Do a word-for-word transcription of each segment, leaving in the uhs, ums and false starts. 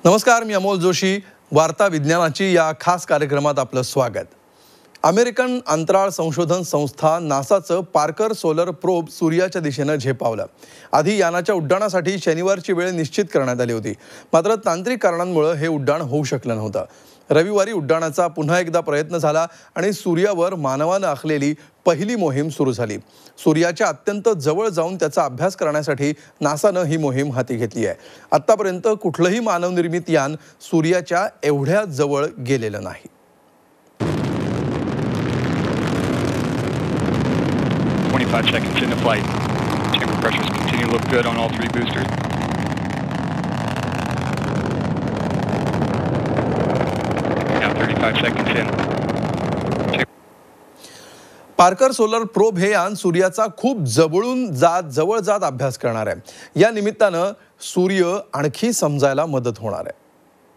नमस्कार, मी अमोल जोशी. वार्ता विज्ञानाची या खास कार्यक्रमात आपलं स्वागत. अमेरिकन अंतराळ संशोधन संस्था नासाचं पार्कर सोलर प्रोब सूर्याच्या दिशेने झेपावलं. आधी यानाच्या उड्डाणासाठी शनिवारची वेळ निश्चित करण्यात आली होती, मात्र तांत्रिक कारणांमुळे हे उड्डाण होऊ शकलं नव्हतं. रविवारी उड्डाणाचा पुन्हा एकदा प्रयत्न झाला आणि सूर्यावर मानवानं आखलेली पहिली मोहीम सुरू झाली. सूर्याच्या अत्यंत जवळ जाऊन त्याचा अभ्यास करण्यासाठी नासानं ही मोहीम हाती घेतली आहे. आतापर्यंत कुठलंही मानवनिर्मित यान सूर्याच्या एवढ्या जवळ गेलेलं नाही. twenty-five seconds into flight. Chamber pressures continue to look good on all three boosters. Now thirty-five seconds in. Parker solar probe हे यान सूर्याचा खूप जवळून जात जवळ जात अभ्यास करणार आहे. या निमित्तानं सूर्य आणखी समजायला मदत होणार आहे.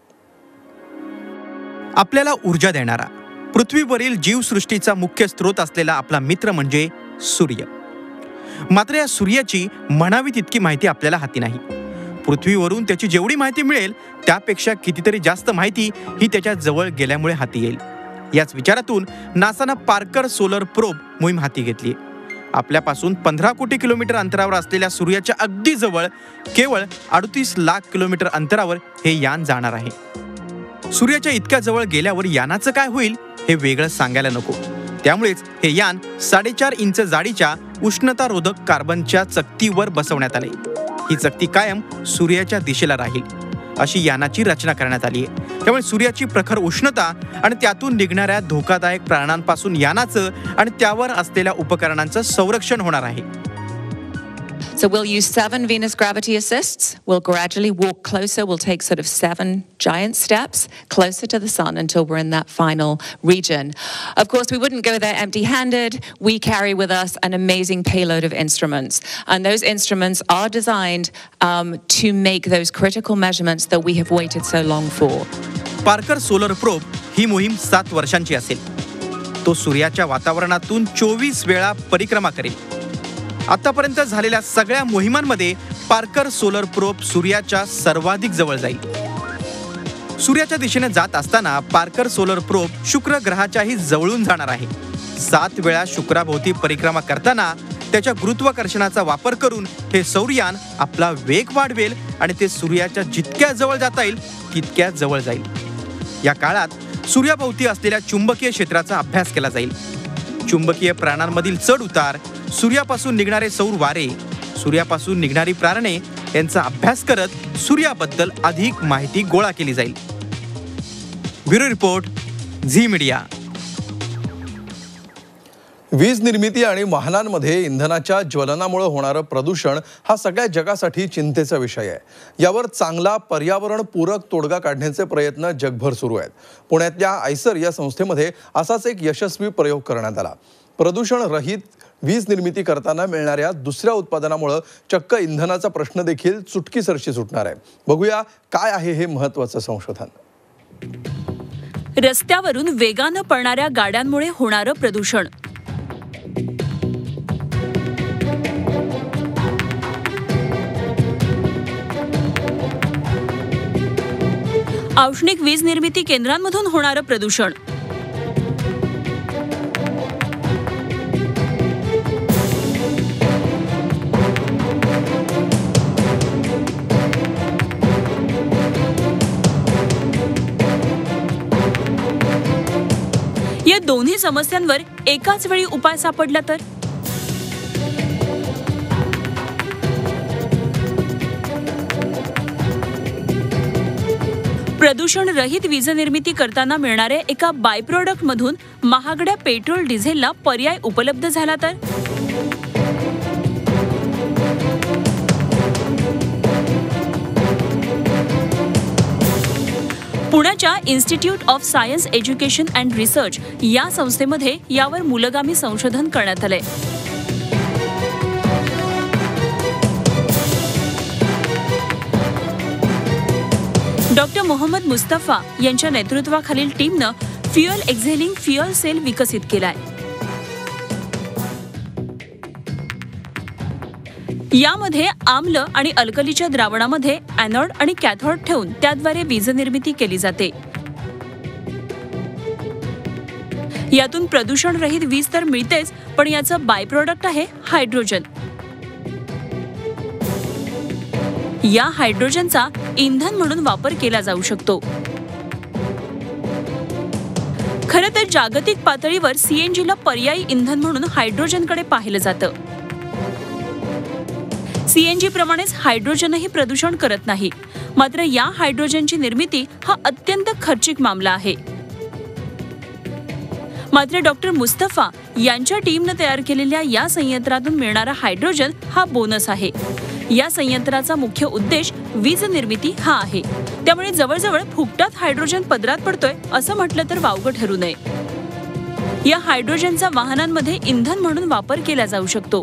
आपल्याला ऊर्जा देणारा, पृथ्वीवरील जीवसृष्टीचा मुख्य स्रोत असलेला आपला मित्र म्हणजे सूर्य. मात्र या सूर्याची म्हणावी तितकी माहिती आपल्याला हाती नाही. पृथ्वीवरून त्याची जेवढी माहिती मिळेल त्यापेक्षा कितीतरी जास्त माहिती ही त्याच्या जवळ गेल्यामुळे हाती येईल. याच विचारातून नासानं पार्कर सोलर प्रोब मोहीम हाती घेतली. आपल्यापासून पंधरा कोटी किलोमीटर अंतरावर असलेल्या सूर्याच्या अगदी जवळ केवळ अडतीस लाख किलोमीटर अंतरावर हे यान जाणार आहे. सूर्याच्या इतक्या जवळ गेल्यावर यानाचं काय होईल हे वेगळं सांगायला नको. त्यामुळेच हे यान साडेचार इंच जाडीच्या उष्णतारोधक कार्बनच्या चकतीवर बसवण्यात आले. ही चकती कायम सूर्याच्या दिशेला राहील अशी यानाची रचना करण्यात आली आहे. त्यामुळे सूर्याची प्रखर उष्णता आणि त्यातून निघणाऱ्या धोकादायक प्राणांपासून यानाचं आणि त्यावर असलेल्या उपकरणांचं संरक्षण होणार आहे. So we'll use seven Venus gravity assists. We'll gradually walk closer. We'll take sort of seven giant steps closer to the sun until we're in that final region. Of course, we wouldn't go there empty-handed. We carry with us an amazing payload of instruments. And those instruments are designed um, to make those critical measurements that we have waited so long for. Parker solar probe ही मोहीम सात वर्षांची असेल. तो सूर्याच्या वातावरणातून चोवीस वेळा परिक्रमा करेल. आतापर्यंत झालेल्या सगळ्या मोहिमांमध्ये पार्कर सोलर प्रोब सूर्याच्या सर्वाधिक जवळ जाईल. सूर्याच्या दिशेने जात असताना पार्कर सोलर प्रोब शुक्र ग्रहाच्याही जवळून जाणार आहे. सात वेळा शुक्राभोवती परिक्रमा करताना त्याच्या गुरुत्वाकर्षणाचा वापर करून हे सौरयान आपला वेग वाढवेल आणि ते सूर्याच्या जितक्या जवळ जाता येईल तितक्या जवळ जाईल. या काळात सूर्याभोवती असलेल्या चुंबकीय क्षेत्राचा अभ्यास केला जाईल. चुंबकीय प्राणांमधील चढ उतार, सूर्यापासून निघणारे सौर वारे, सूर्यापासून निघणारी प्रारणे यांचा अभ्यास करत सूर्याबद्दल अधिक माहिती गोळा केली जाईल. Bureau report, Zee media. वीज निर्मिती आणि वाहनांमध्ये इंधनाच्या ज्वलनामुळे होणारं प्रदूषण हा सगळ्या जगासाठी चिंतेचा विषय आहे. यावर चांगला पर्यावरणपूरक तोडगा काढण्याचे प्रयत्न जगभर सुरू आहेत. पुण्यातल्या आयसर या संस्थेमध्ये असाच एक यशस्वी प्रयोग करण्यात आला. प्रदूषण रहित वीज निर्मिती करताना मिळणाऱ्या दुसऱ्या उत्पादनामुळे चक्क इंधनाचा प्रश्न देखील चुटकीसरशी सुटणार आहे. बघूया काय आहे हे महत्त्वाचं संशोधन. रस्त्यावरून वेगानं पळणाऱ्या गाड्यांमुळे होणारं प्रदूषण. औष्णिक वीज निर्मिती केंद्रांमधून होणारं प्रदूषण. या दोन्ही समस्यांवर एकाच वेळी उपाय सापडला तर? प्रदूषण रहित वीज निर्मिती करताना मिळणाऱ्या एका बाय प्रोडक्ट मधून महागड्या पेट्रोल डिझेलला पर्याय उपलब्ध झाला तर? पुण्याच्या institute of science education and research या संस्थेमध्ये यावर मूलगामी संशोधन करण्यात आले. डॉक्टर मोहम्मद मुस्तफा यांच्या नेतृत्वाखालील टीमनं फ्युअल एक्झेलिंग फ्युअल सेल विकसित केलाय. यामध्ये आम्ल आणि अल्कलीच्या द्रावणामध्ये ॲनोड आणि कॅथोड ठेवून त्याद्वारे वीज निर्मिती केली जाते. यातून प्रदूषण रहित वीज तर मिळतेच, पण याचं बाय प्रोडक्ट आहे हायड्रोजन. या हायड्रोजनचा इंधन म्हणून वापर केला जाऊ शकतो. खरं तर जागतिक पातळीवर सीएनजीला पर्यायी इंधन म्हणून हायड्रोजनकडे पाहिलं जातं. सीएनजी प्रमाणेच हायड्रोजनही प्रदूषण करत नाही. मात्र या हायड्रोजनची निर्मिती हा अत्यंत खर्चिक मामला आहे. मात्र डॉक्टर मुस्तफा यांच्या टीमनं तयार केलेल्या या संयंत्रातून मिळणारा हायड्रोजन हा बोनस आहे. या संयंत्राचा मुख्य उद्देश वीज निर्मिती हा आहे. त्यामुळे जवळजवळ फुकटात हायड्रोजन पदरात पडतोय असं म्हटलं तर वावगं ठरू नये. या हायड्रोजनचा वाहनांमध्ये इंधन म्हणून वापर केला जाऊ शकतो.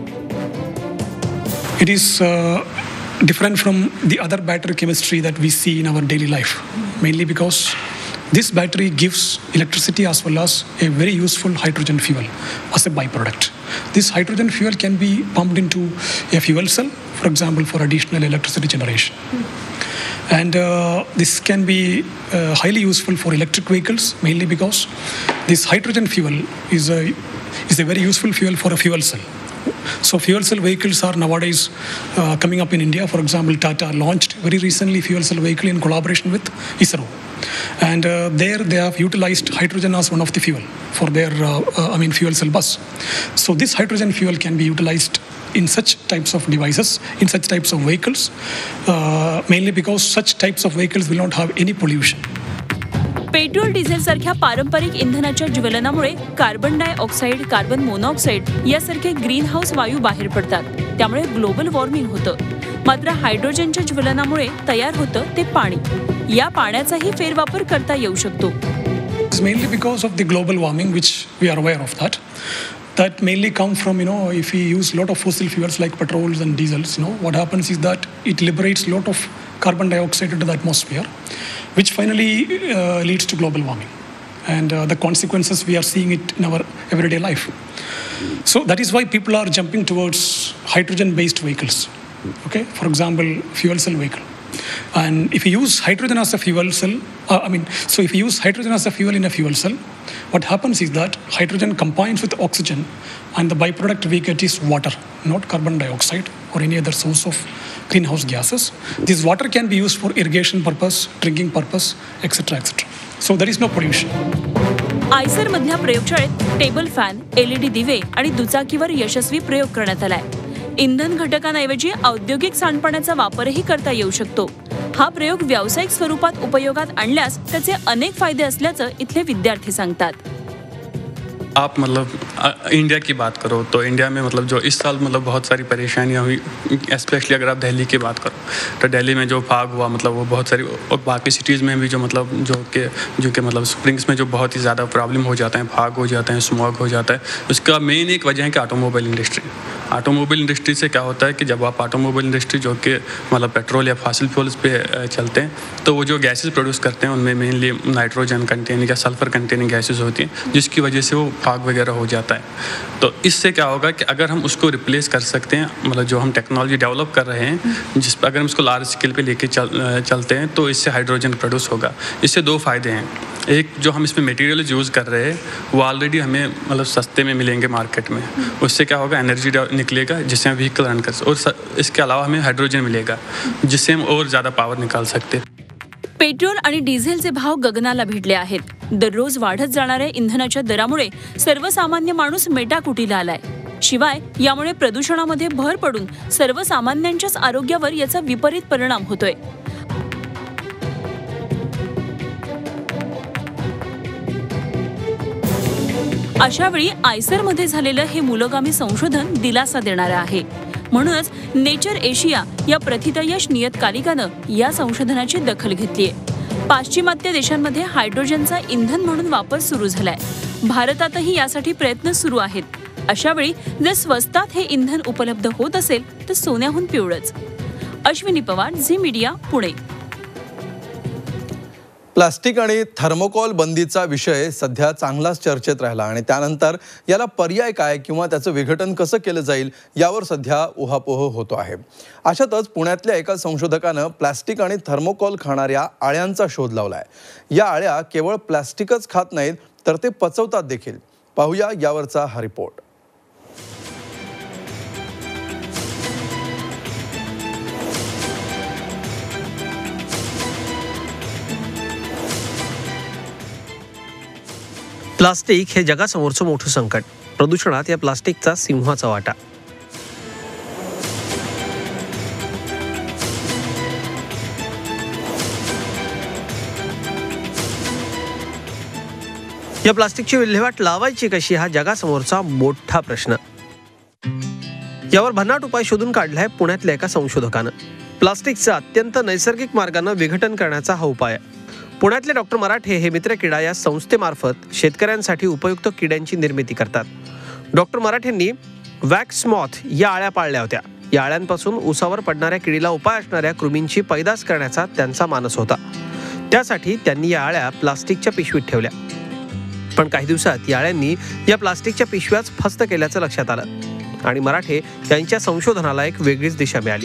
It is uh, different from the other battery chemistry that we see in our daily life, mainly because this battery gives electricity as well as a very useful hydrogen fuel as a byproduct. This hydrogen fuel can be pumped into a fuel cell, for example, for additional electricity generation. And uh, this can be uh, highly useful for electric vehicles, mainly because this hydrogen fuel is a, is a very useful fuel for a fuel cell. So fuel cell vehicles are nowadays uh, coming up in India. For example, Tata launched very recently fuel cell vehicle in collaboration with ISRO. And uh, there they have utilized hydrogen as one of the fuel for their, uh, uh, I mean, fuel cell bus. So this hydrogen fuel can be utilized in such types of devices, in such types of vehicles, uh, mainly because such types of vehicles will not have any pollution. Petrol diesel सारख्या पारंपरिक इंधनाच्या ज्वलनामुळे carbon dioxide, carbon monoxide यासारखे green house वायू बाहेर पडतात. त्यामुळे global warming होतं. मात्र हायड्रोजनच्या ज्वलनामुळे तयार होतं ते पाणी. या पाण्याचाही फेरवापर करता येऊ शकतो. It's mainly because of the global warming, which we are aware of that. That mainly come from, you know, if we use a lot of fossil fuels like petrols and diesels, you know, what happens is that it liberates a lot of carbon dioxide into the atmosphere, which finally uh, leads to global warming. And uh, the consequences, we are seeing it in our everyday life. So that is why people are jumping towards hydrogen-based vehicles. Okay, for example, fuel cell vehicle. And if you use hydrogen as a fuel cell, uh, I mean, so if you use hydrogen as a fuel in a fuel cell, what happens is that hydrogen combines with oxygen, and the byproduct we get is water, not carbon dioxide or any other source of greenhouse gases. This water can be used for irrigation purpose, drinking purpose, et cetera, et cetera. So there is no pollution. IISER मधल्या प्रयोगशाळेत table fan, LED दिवे आणि दुचाकीवर यशस्वी प्रयोग करण्यात आलाय. इंधन घटकांऐवजी औद्योगिक सांडपाण्याचा वापरही करता येऊ शकतो. हा प्रयोग व्यावसायिक स्वरूपात उपयोगात आणल्यास त्याचे अनेक फायदे असल्याचं इथले विद्यार्थी सांगतात. आप मतलब इंडिया की बात करो तो इंडिया में मतलब जो इस साल मतलब बहुत सारी परेशानियां हुई, स्पेशली अगर आप दिल्ली की बात करो तो दिल्ली में जो फाग हुआ मतलब वो बहुत सारी, और बाकी सिटीज़ में भी जो मतलब जो कि जो कि मतलब स्प्रिंग्स में जो बहुत ही ज़्यादा प्रॉब्लम हो जाते हैं, फाग हो जाते हैं, स्मॉग हो जाता है. उसका मेन एक वजह है कि ऑटोमोबाइल इंडस्ट्री. ऑटोमोबाइल इंडस्ट्री से क्या होता है कि जब आप ऑटोमोबाइल इंडस्ट्री जो कि मतलब पेट्रोल या फॉसिल फ्यूल्स पे चलते हैं तो वो जो गैसेस प्रोड्यूस करते हैं उनमें मेनली नाइट्रोजन कंटेनिंग या सल्फर कंटेनिंग गैसेस होती हैं, जिसकी वजह से वो फाग वगैरह हो जाता है. तो इससे क्या होगा कि अगर हम उसको रिप्लेस कर सकते हैं, मतलब जो हम टेक्नोलॉजी डेवलप कर रहे हैं, जिस पर अगर हम इसको लार्ज स्केल पे लेके चल चलते हैं तो इससे हाइड्रोजन प्रोड्यूस होगा. इससे दो फायदे हैं. एक, जो हम इसमें मटेरियल यूज़ कर रहे हैं वो ऑलरेडी हमें मतलब सस्ते में मिलेंगे मार्केट में. उससे क्या होगा, एनर्जी निकलेगा जिससे हम व्हीकल रन कर सकते, और इसके अलावा हमें हाइड्रोजन मिलेगा जिससे हम और ज़्यादा पावर निकाल सकते हैं. पेट्रोल आणि डिझेलचे भाव गगनाला भिडले आहेत. दररोज वाढत जाणाऱ्या इंधनाच्या दरामुळे सर्वसामान्य माणूस मेटाकुटीला आलाय. शिवाय यामुळे प्रदूषणामध्ये भर पडून सर्वसामान्यांच्याच आरोग्यावर याचा विपरीत परिणाम होतोय. अशावेळी आयसरमध्ये झालेलं हे मूलगामी संशोधन दिलासा देणारं आहे. म्हणूनच नेचर एशिया या प्रथितयश नियतकालिकानं या संशोधनाची दखल घेतलीये. पाश्चिमात्य देशांमध्ये हायड्रोजनचा इंधन म्हणून वापर सुरू झालाय. भारतातही यासाठी प्रयत्न सुरू आहेत. अशावेळी जर स्वस्तात हे इंधन उपलब्ध होत असेल तर सोन्याहून पिवळंच. Ashwini Pawar, Zee media, Pune. Plastic आणि थर्मोकॉल बंदीचा विषय सध्या चांगलाच चर्चेत राहिला आणि त्यानंतर याला पर्याय काय किंवा त्याचं विघटन कसं केलं जाईल यावर सध्या उहापोह होतो आहे. अशातच पुण्यातल्या एका संशोधकानं प्लास्टिक आणि थर्मोकॉल खाणाऱ्या आळ्यांचा शोध लावलाय. या आळ्या केवळ प्लास्टिकच खात नाहीत तर ते पचवतात देखील. पाहूया यावरचा हा रिपोर्ट. प्लास्टिक हे जगासमोरचं मोठं संकट. प्रदूषणात या प्लास्टिकचा सिंहाचा वाटा. या प्लास्टिकची विल्हेवाट लावायची कशी हा जगासमोरचा मोठा प्रश्न. यावर भन्नाट उपाय शोधून काढलाय पुण्यातल्या एका संशोधकानं. प्लास्टिकचं अत्यंत नैसर्गिक मार्गानं विघटन करण्याचा हा उपाय. पुण्यातले डॉक्टर मराठे हे मित्र किडा या संस्थेमार्फत शेतकऱ्यांसाठी उपयुक्त किड्यांची निर्मिती करतात. डॉक्टर मराठेंनी वॅक्स मॉथ या आळ्या पाळल्या होत्या. या आळ्यांपासून उसावर पडणाऱ्या किडीला उपाय असणाऱ्या कृमींची पैदास करण्याचा त्यांचा मानस होता. त्यासाठी त्यांनी या आळ्या प्लास्टिकच्या पिशवीत ठेवल्या. पण काही दिवसात या आळ्यांनी या प्लास्टिकच्या पिशव्याच फस्त केल्याचं लक्षात आलं आणि मराठे यांच्या संशोधनाला एक वेगळीच दिशा मिळाली.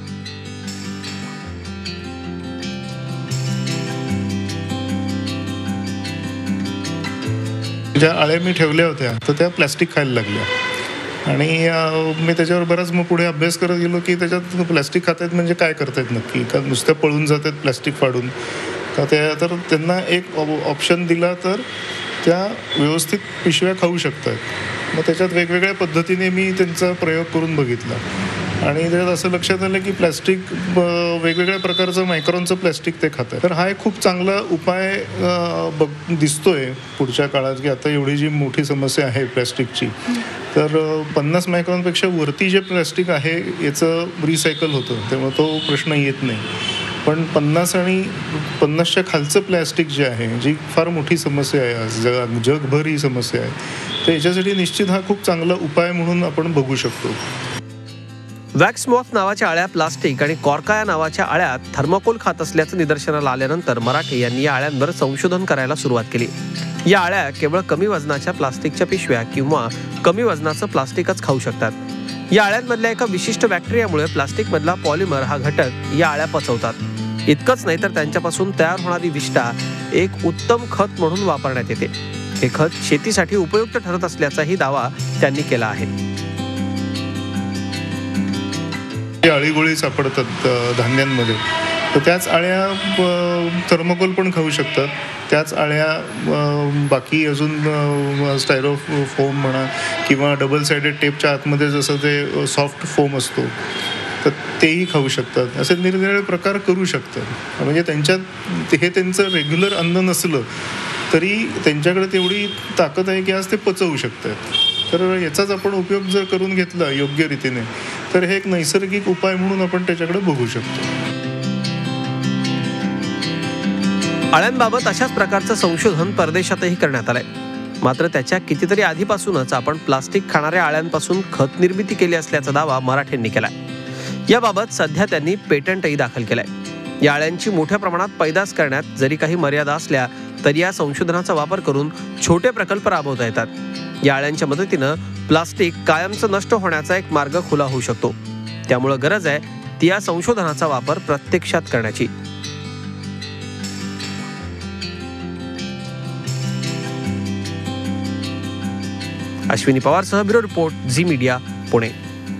ज्या आळ्या मी ठेवल्या होत्या तर त्या प्लॅस्टिक खायला लागल्या आणि मी त्याच्यावर बराच मग पुढे अभ्यास करत गेलो की त्याच्यात प्लॅस्टिक खातायत म्हणजे काय करतायत नक्की. का नुसत्या पळून जात आहेत प्लॅस्टिक फाडून का त्या. तर त्यांना एक ऑप्शन दिला तर त्या व्यवस्थित पिशव्या खाऊ शकतात. मग त्याच्यात वेगवेगळ्या पद्धतीने मी त्यांचा प्रयोग करून बघितला आणि त्याच्यात असं लक्षात आलं की प्लॅस्टिक वेगवेगळ्या प्रकारचं मायक्रॉनचं प्लॅस्टिक ते खातं. तर हा एक खूप चांगला उपाय बघ दिसतोय पुढच्या काळात की आता एवढी जी मोठी समस्या आहे प्लॅस्टिकची तर पन्नास मायक्रॉनपेक्षा वरती जे प्लॅस्टिक आहे याचं रिसायकल होतं त्यामुळे तो प्रश्न येत नाही. पण पन्नास आणि पन्नासच्या खालचं प्लॅस्टिक जे आहे जी फार मोठी समस्या आहे आज जग जगभर ही समस्या आहे. तर याच्यासाठी निश्चित हा खूप चांगला उपाय म्हणून आपण बघू शकतो. वॅक्समॉथ नावाच्या आळ्या प्लास्टिक आणि कॉर्का या नावाच्या आळ्यात थर्मोकोल खात असल्याचं निदर्शनाला आल्यानंतर मराठे यांनी या आळ्यांवर संशोधन करायला सुरुवात केली. या आळ्या केवळ कमी वजनाच्या प्लास्टिकच्या पिशव्या किंवा कमी वजनाचं प्लास्टिकच खाऊ शकतात. या आळ्यांमधल्या एका विशिष्ट बॅक्टेरियामुळे प्लास्टिकमधला पॉलिमर हा घटक या आळ्या पचवतात. इतकंच नाही तर त्यांच्यापासून तयार होणारी विष्ठा एक उत्तम खत म्हणून वापरण्यात येते. हे खत शेतीसाठी उपयुक्त ठरत असल्याचाही दावा त्यांनी केला आहे. आळीगोळी सापडतात धान्यांमध्ये तर त्याच आळ्या थर्मोकोल पण खाऊ शकतात. त्याच आळ्या बाकी अजून स्टायरो फोम म्हणा किंवा डबल सायडेड टेपच्या आतमध्ये जसं ते सॉफ्ट फोम असतो तर तेही खाऊ शकतात. असे निरनिराळे प्रकार करू शकतात. म्हणजे त्यांच्यात हे त्यांचं रेग्युलर अन्न नसलं तरी त्यांच्याकडे तेवढी ताकद आहे की आज ते पचवू शकतात. तर याचाच आपण उपयोग जर करून घेतला योग्य रीतीने तर हे एक नैसर्गिक उपाय म्हणून आपण त्याच्याकडे बघू शकतो. आळ्यांबाबत अशाच प्रकारचं संशोधन परदेशातही करण्यात आलंय. मात्र त्याच्या कितीतरी आधीपासूनच आपण प्लास्टिक खाणाऱ्या आळ्यांपासून खत निर्मिती केली असल्याचा दावा मराठेंनी केलाय. याबाबत सध्या त्यांनी पेटंटही दाखल केलंय. या आळ्यांची मोठ्या प्रमाणात पैदास करण्यात जरी काही मर्यादा असल्या तरी या संशोधनाचा वापर करून छोटे प्रकल्प राबवता येतात. या आळ्यांच्या मदतीनं प्लास्टिक कायमचं नष्ट होण्याचा एक मार्ग खुला होऊ शकतो. त्यामुळे गरज आहे ती या संशोधनाचा वापर प्रत्यक्षात करण्याची. अश्विनी पवारसह bureau report, Zee media, Pune.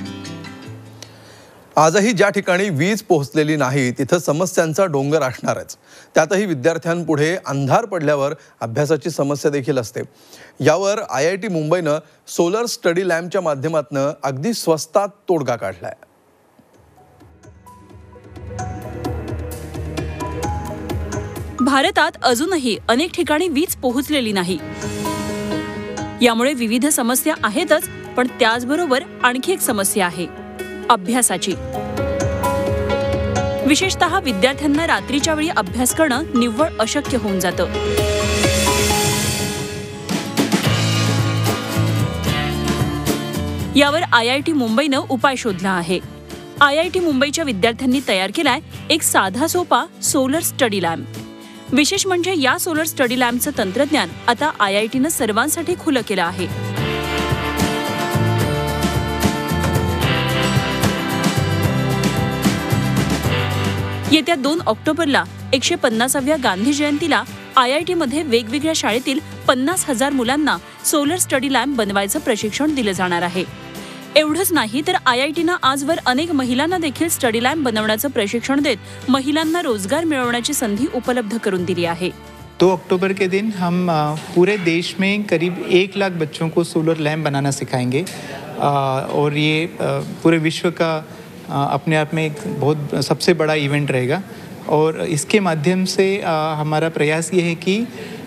आजही ज्या ठिकाणी वीज पोहोचलेली नाही तिथं समस्यांचा डोंगर असणारच. त्यातही विद्यार्थ्यांपुढे अंधार पडल्यावर अभ्यासाची समस्या देखील असते. यावर आय आय टी मुंबईनं सोलर स्टडी लॅम्पच्या माध्यमातून अगदी स्वस्तात तोडगा काढलाय. भारतात अजूनही अनेक ठिकाणी वीज पोहोचलेली नाही. यामुळे विविध समस्या आहेतच, पण त्याचबरोबर आणखी एक समस्या आहे अभ्यासाची. विशेषतः विद्यार्थ्यांना रात्रीच्या वेळी अभ्यास करणं निव्वळ अशक्य होऊन जातं. यावर आय आय टी मुंबईनं उपाय शोधला आहे. आय आय टी मुंबईच्या विद्यार्थ्यांनी तयार केलाय एक साधा सोपा सोलर स्टडी लॅम्प. विशेष म्हणजे या सोलर स्टडी लॅम्पचं तंत्रज्ञान आता आय आय टीनं सर्वांसाठी खुलं केलं आहे. येत्या दोन ऑक्टोबरला एकशे पन्नासाव्या गांधी जयंतीला आय आय टीमध्ये वेगवेगळ्या शाळेतील पन्नास हजार मुलांना सोलर स्टडी लॅम्प बनवायचं प्रशिक्षण दिलं जाणार आहे. एवढंच नाही तर आय आय टीनं आजवर अनेक महिलांना देखील स्टडी लॅम्प बनवण्याचं प्रशिक्षण देत महिलांना रोजगार मिळवण्याची संधी उपलब्ध करून दिली आहे. दो अक्टूबर के दिन हम पूरे देश में करीब एक लाख बच्चों को सोलर लैम्प बनाना सिखाएंगे और ये पूरे विश्व का अपने आप में एक बहुत सबसे बड़ा इवेंट रहेगा. और इसके माध्यम से हमारा प्रयास ये है कि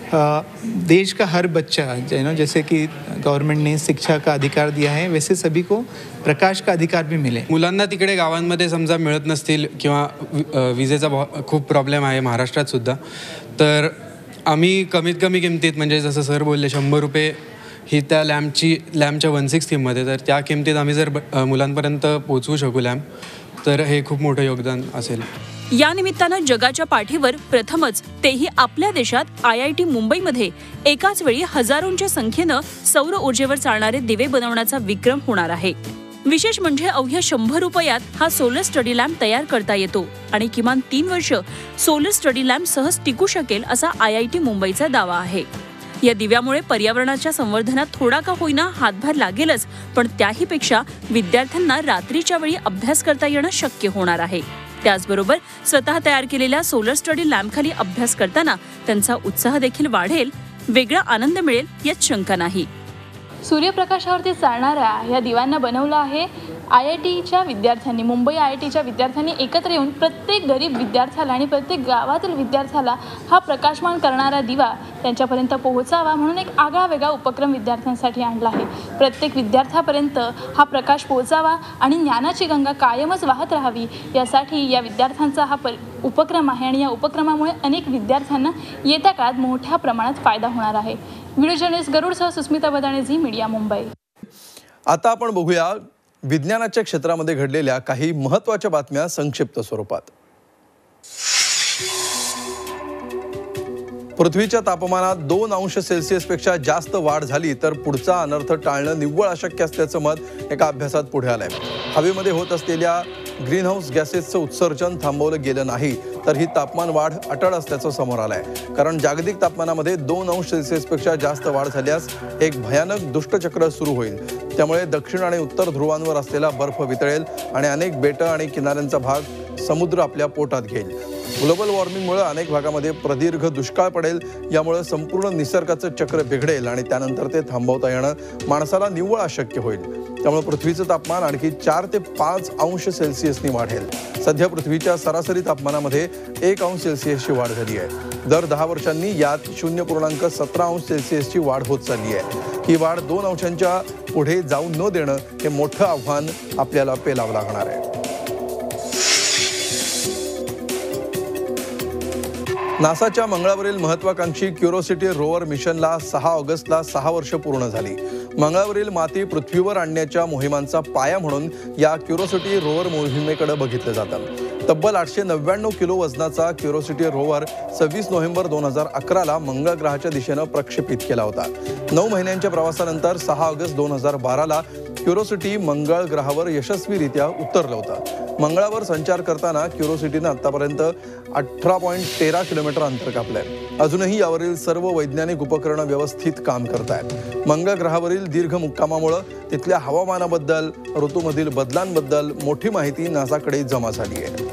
देश का हर बच्चा जो ना जैसे कि गवर्नमेंट ने शिक्षा का अधिकार दिया है वैसे सभी को प्रकाश का अधिकार भी मिले. मुलांना तिकडे गावांमध्ये समजा मिळत नसतील किंवा विजेचा खूप प्रॉब्लेम आहे महाराष्ट्रात सुद्धा, तर आम्ही कमीत कमी किमतीत म्हणजे जसं सर बोलले शंभर रुपये ही त्या लॅम्पची लॅम्पच्या वन सिक्स किंमत आहे, तर त्या किमतीत आम्ही जर मुलांपर्यंत पोहोचवू शकू लॅम्प तर हे खूप मोठं योगदान असेल. या निमित्तानं जगाच्या पाठीवर प्रथमच तेही आपल्या देशात आय आय टी मुंबईमध्ये एकाच वेळी हजारोंच्या संख्येनं सौर ऊर्जेवर चालणारे दिवे बनवण्याचा विक्रम होणार आहे. विशेष म्हणजे अवघ्या शंभर रुपयात हा सोलर स्टडी लॅम्प तयार करता येतो आणि किमान तीन वर्ष सोलर स्टडी लॅम्प सहज टिकू शकेल असा आय आय टी मुंबईचा दावा आहे. या दिव्यामुळे पर्यावरणाच्या संवर्धनात थोडा का होईना हातभार लागेलच, पण त्याहीपेक्षा विद्यार्थ्यांना रात्रीच्या वेळी अभ्यास करता येणं शक्य होणार आहे. त्याचबरोबर स्वतः तयार केलेल्या सोलर स्टडी लॅम्पखाली अभ्यास करताना त्यांचा उत्साह देखील वाढेल, वेगळा आनंद मिळेल यात शंका नाही. सूर्यप्रकाशावरती चालणाऱ्या या दिव्यांना बनवलं आहे आय आय टीच्या विद्यार्थ्यांनी. मुंबई आय आय टीच्या विद्यार्थ्यांनी एकत्र येऊन प्रत्येक गरीब विद्यार्थ्याला आणि प्रत्येक गावातील विद्यार्थ्याला हा प्रकाशमान करणारा दिवा त्यांच्यापर्यंत पोहोचावा म्हणून एक आगळा वेगळा उपक्रम विद्यार्थ्यांसाठी आणला आहे. प्रत्येक विद्यार्थ्यापर्यंत हा प्रकाश पोहोचावा आणि ज्ञानाची गंगा कायमच वाहत राहावी यासाठी या विद्यार्थ्यांचा हा प उपक्रम आहे आणि या उपक्रमामुळे अनेक विद्यार्थ्यांना येत्या काळात मोठ्या प्रमाणात फायदा होणार आहे. व्हिडिओ जर्नलिस्ट गरुडसह सुस्मिता बदाणे, झी मीडिया, मुंबई. आता आपण बघूया विज्ञानाच्या क्षेत्रामध्ये घडलेल्या काही महत्त्वाच्या बातम्या संक्षिप्त स्वरूपात. पृथ्वीच्या तापमानात दोन अंश सेल्सिअस पेक्षा जास्त वाढ झाली तर पुढचा अनर्थ टाळणं निव्वळ अशक्य असल्याचं मत एका अभ्यासात पुढे आलंय. हवेमध्ये होत असलेल्या ग्रीनहाऊस गॅसेसचं उत्सर्जन थांबवलं गेलं नाही तर ही तापमान वाढ अटळ असल्याचं समोर आलंय. कारण जागतिक तापमानामध्ये दोन अंश सेल्सिअस पेक्षा जास्त वाढ झाल्यास एक भयानक दुष्टचक्र सुरू होईल. त्यामुळे दक्षिण आणि उत्तर ध्रुवांवर असलेला बर्फ वितळेल आणि अनेक बेटं आणि किनाऱ्यांचा भाग समुद्र आपल्या पोटात घेईल. ग्लोबल वॉर्मिंगमुळे अनेक भागामध्ये प्रदीर्घ दुष्काळ पडेल. यामुळे संपूर्ण निसर्गाचं चक्र बिघडेल आणि त्यानंतर ते थांबवता येणं माणसाला निव्वळ अशक्य होईल. त्यामुळे पृथ्वीचं तापमान आणखी चार ते पाच अंश सेल्सिअसनी वाढेल. सध्या पृथ्वीच्या सरासरी तापमानामध्ये एक अंश सेल्सिअसची वाढ झाली आहे. दर दहा वर्षांनी यात शून्य पूर्णांक सतरा अंश सेल्सिअसची वाढ होत चालली आहे. ही वाढ दोन अंशांच्या पुढे जाऊ न देणं हे मोठं आव्हान आपल्याला पेलावं लागणार आहे. नासाच्या मंगळावरील महत्वाकांक्षी क्युरोसिटी रोवर मिशनला सहा ऑगस्टला सहा वर्ष पूर्ण झाली. मंगळावरील माती पृथ्वीवर आणण्याच्या मोहिमांचा पाया म्हणून या क्युरोसिटी रोवर मोहिमेकडे बघितलं जातं. तब्बल आठशे नव्याण्णव किलो वजनाचा क्युरोसिटी रोवर सव्वीस नोव्हेंबर दोन हजार अकराला मंगळ ग्रहाच्या दिशेनं प्रक्षेपित केला होता. नऊ महिन्यांच्या प्रवासानंतर सहा ऑगस्ट दोन हजार बाराला क्युरोसिटी मंगळ ग्रहावर यशस्वीरित्या उतरलं होतं. मंगळावर संचार करताना क्युरोसिटीनं आतापर्यंत अठरा पॉईंट तेरा किलोमीटर अंतर कापलंय. अजूनही यावरील सर्व वैज्ञानिक उपकरणं व्यवस्थित काम करत आहेत. मंगळ ग्रहावरील दीर्घ मुक्कामामुळे तिथल्या हवामानाबद्दल, ऋतूमधील बदलांबद्दल मोठी माहिती नासाकडे जमा झाली आहे.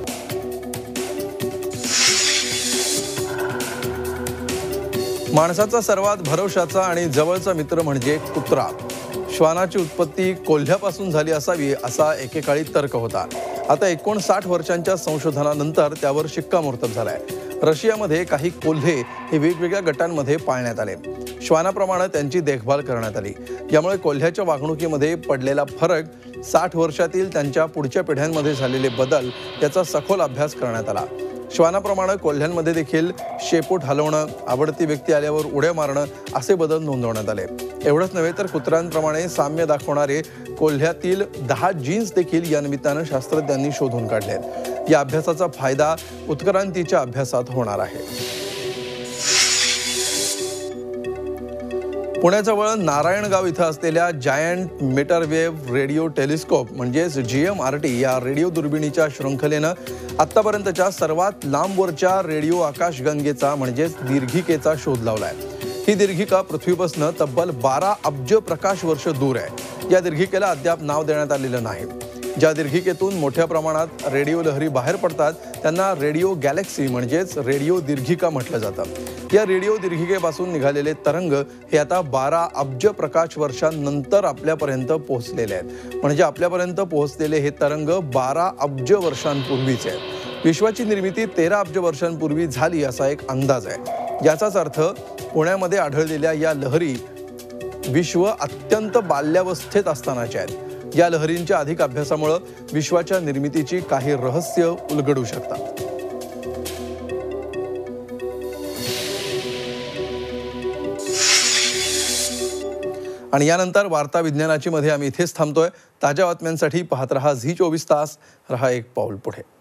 माणसाचा सर्वात भरवशाचा आणि जवळचा मित्र म्हणजे कुत्रा. श्वानाची उत्पत्ती कोल्ह्यापासून झाली असावी असा एकेकाळी तर्क होता. आता एकोणसाठ वर्षांच्या संशोधनानंतर त्यावर शिक्कामोर्तब झालाय. रशियामध्ये काही कोल्हे हे वेगवेगळ्या गटांमध्ये पाळण्यात आले. श्वानाप्रमाणे त्यांची देखभाल करण्यात आली. यामुळे कोल्ह्याच्या वागणुकीमध्ये पडलेला फरक, साठ वर्षातील त्यांच्या पुढच्या पिढ्यांमध्ये झालेले बदल याचा सखोल अभ्यास करण्यात आला. श्वानाप्रमाणे कोल्ह्यांमध्ये देखील शेपूट हलवणं, आवडती व्यक्ती आल्यावर उड्या मारणं असे बदल नोंदवण्यात आले. एवढंच नव्हे तर कुत्र्यांप्रमाणे साम्य दाखवणारे कोल्ह्यातील दहा जीन्स देखील या निमित्तानं शास्त्रज्ञांनी शोधून काढले. या अभ्यासाचा फायदा उत्क्रांतीच्या अभ्यासात होणार आहे. पुण्याजवळ नारायणगाव इथं असलेल्या जायंट मीटरवेव्ह रेडिओ टेलिस्कोप म्हणजेच जी एम आर टी या रेडिओ दुर्बिणीच्या शृंखलेनं आत्तापर्यंतच्या सर्वात लांबवरच्या रेडिओ आकाशगंगेचा म्हणजेच दीर्घिकेचा शोध लावलाय. ही दीर्घिका पृथ्वीपासून तब्बल बारा अब्ज प्रकाश वर्ष दूर आहे. या दीर्घिकेला अद्याप नाव देण्यात आलेलं नाही. ज्या दीर्घिकेतून मोठ्या प्रमाणात रेडिओ लहरी बाहेर पडतात त्यांना रेडिओ गॅलेक्सी म्हणजेच रेडिओ दीर्घिका म्हटलं जातं. या रेडिओ दीर्घिकेपासून निघालेले तरंग हे आता बारा अब्ज प्रकाश वर्षांनंतर आपल्यापर्यंत पोहोचलेले आहेत. म्हणजे आपल्यापर्यंत पोहोचलेले हे तरंग बारा अब्ज वर्षांपूर्वीचे आहेत. विश्वाची निर्मिती तेरा अब्ज वर्षांपूर्वी झाली असा एक अंदाज आहे. याचाच अर्थ पुण्यामध्ये आढळलेल्या या लहरी विश्व अत्यंत बाल्यावस्थेत असतानाच्या आहेत. या लहरींच्या अधिक अभ्यासामुळे विश्वाच्या निर्मितीची काही रहस्य उलगडू शकतात. आणि यानंतर वार्ता विज्ञानाची मध्ये आम्ही इथेच थांबतोय. ताज्या बातम्यांसाठी पाहत रहा झी चोवीस तास. रहा एक पाऊल पुढे.